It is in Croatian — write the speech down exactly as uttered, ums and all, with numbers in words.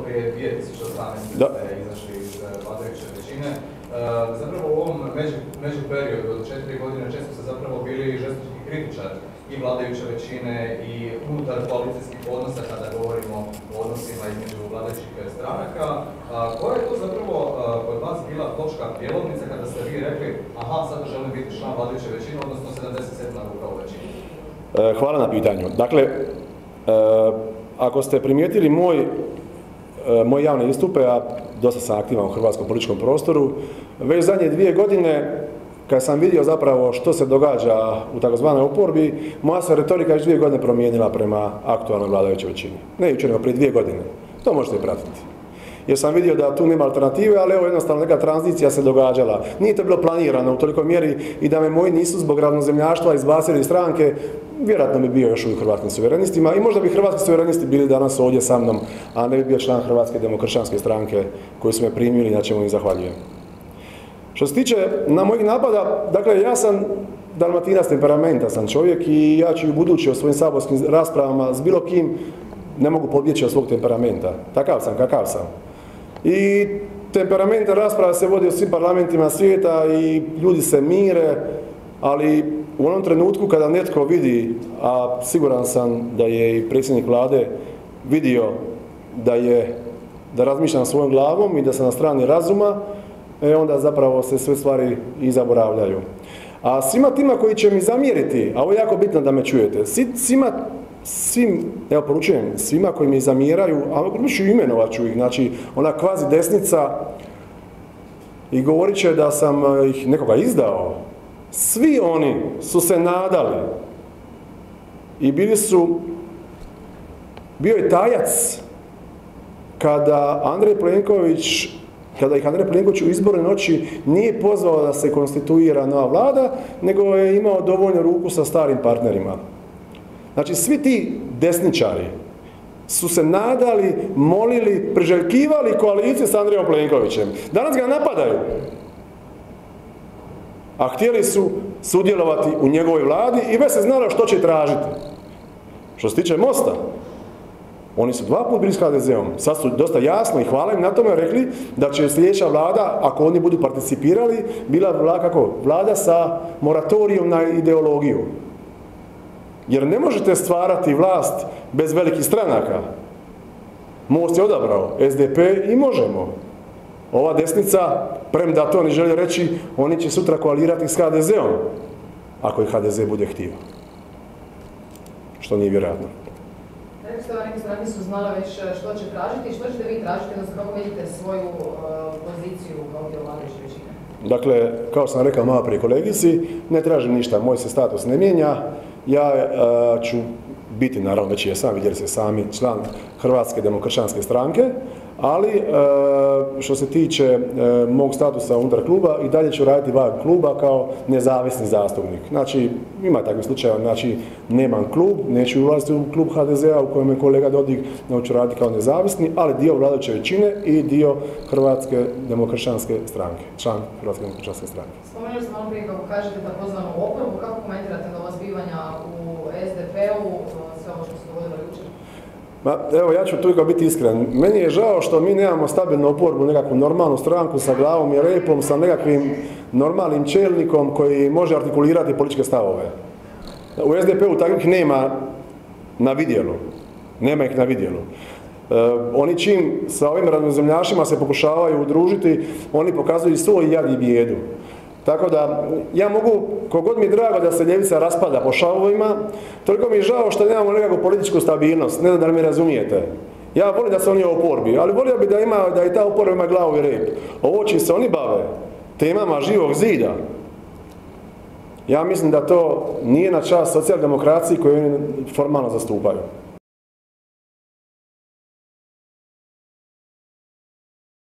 prije dvije tisuće osamnaeste. ste izašli iz vladajuće većine. Zapravo u ovom među periodu od četiri godine često ste zapravo bili žestoki kritičar i vladajuće većine i unutar koalicijskih odnosa kada govorimo o odnosima između vladajućih stranaka. Koja je to zapravo kod vas bila točka prijelomnica kada ste vi rekli aha, sad želim biti član vladajuće većine, odnosno sedamdeset sedam ruka u većini? Hvala na pitanju. Dakle, ako ste primijetili moj, moj javne istupe, a dosta sam aktivan u hrvatskom političkom prostoru, već zadnje dvije godine, kad sam vidio zapravo što se događa u takozvanoj oporbi, moja se retorika već dvije godine promijenila prema aktualnoj vladajućoj većini. Ne jučer, nego prije dvije godine. To možete pratiti. Jer sam vidio da tu nema alternative, ali evo jednostavno neka tranzicija se događala. Nije to bilo planirano u tolikoj mjeri i da me moji nisu zbog ravnozemljaštva izbacili iz stranke, vjerojatno bi bio još u Hrvatskim suverenistima i možda bi Hrvatski suverenisti bili danas ovdje sa mnom, a ne bi bio član Hrvatske demokršćanske stranke koji su me primili, na čemu im zahvaljujem. Što se tiče na mojih napada, dakle ja sam dalmatinac temperamenta sam čovjek i ja ću i u budući o svojim saborskim raspravama s bilo kim ne mogu pobjeći od svog temperamenta. Takav sam, kakav sam. I temperamenta rasprava se vodi u svim parlamentima svijeta i ljudi se mire, ali u onom trenutku kada netko vidi, a siguran sam da je i predsjednik vlade vidio da je, da razmišljam svojom glavom i da sam na strani razuma, e onda zapravo se sve stvari i zaboravljaju. A svima tima koji će mi zamjeriti, a ovo je jako bitno da me čujete, svima, svim, evo poručujem, svima koji mi zamjeraju, a ću imenovat ću ih, znači ona kvazi desnica i govorit će da sam ih nekoga izdao, svi oni su se nadali i bili su, bio je tajac kada Andrej Plenković kada ih Andrej Plenković u izbornoj noći nije pozvao da se konstituira nova vlada, nego je imao dovoljno ruku sa starim partnerima. Znači, svi ti desničari su se nadali, molili, priželjkivali koaliciju s Andrejom Plenkovićem. Danas ga napadaju. A htjeli su sudjelovati u njegovoj vladi i već se znalo što će tražiti. Što se tiče Mosta, oni su dva put bili s ha de ze om, sad su dosta jasno i hvala im na tome rekli da će sljedeća vlada, ako oni budu participirali, bila vlada, kako? Vlada sa moratorijom na ideologiju. Jer ne možete stvarati vlast bez velikih stranaka. Most je odabrao, es de pe i Možemo. Ova desnica, premda to ne želi reći, oni će sutra koalirati s ha de ze om, ako i ha de ze bude htio. Što nije vjerojatno. Neke stranke su znala već što će tražiti i što ćete vi tražiti, odnosno kako vidite svoju uh, poziciju kao dio vladajuće većine? Dakle, kao sam rekao malo prije kolegici, ne tražim ništa, moj se status ne mijenja, ja uh, ću biti, naravno već jesam, vidjeli ste sami, član Hrvatske demokršćanske stranke, ali uh, što se tiče uh, mog statusa unutar kluba, i dalje ću raditi van kluba kao nezavisni zastupnik. Znači, ima takvih slučajeva, znači, nemam klub, neću ulaziti u klub ha de ze a u kojem je kolega Dodig, nego ću raditi kao nezavisni, ali dio vladajuće većine i dio Hrvatske demokršćanske stranke, član Hrvatske demokršćanske stranke. Spomenuli ste malo prije kako kažete takozvanu oporbu, kako komentirate nova zbivanja u es de pe u, sve ovo što se dogodilo jučer? Ma, evo, ja ću tu biti iskren. Meni je žao što mi nemamo stabilnu oporbu, nekakvu normalnu stranku sa glavom i repom, sa nekakvim normalnim čelnikom koji može artikulirati političke stavove. U es de pe u takvih nema na vidjelu. Nema ih na vidjelu. E, oni čim sa ovim ravnozemljašima se pokušavaju udružiti, oni pokazuju svoj jad i bijedu. Tako da, ja mogu, kogod mi je drago da se ljevica raspada po šavovima, toliko mi je žao što nemamo nekakvu političku stabilnost, ne znam da li mi razumijete. Ja volim da se oni u oporbi, ali volio bi da ima, da i ta oporba ima glavu i rep. Ovo čim se oni bave temama Živog zida, ja mislim da to nije na čast socijaldemokraciji koju oni formalno zastupaju.